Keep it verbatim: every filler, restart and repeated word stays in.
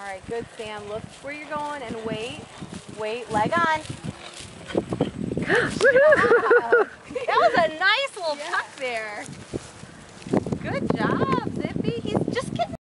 All right, good, Sam. Look where you're going and wait. Wait, leg on. Good job. That was a nice little tuck there. Good job, Zippy. He's just getting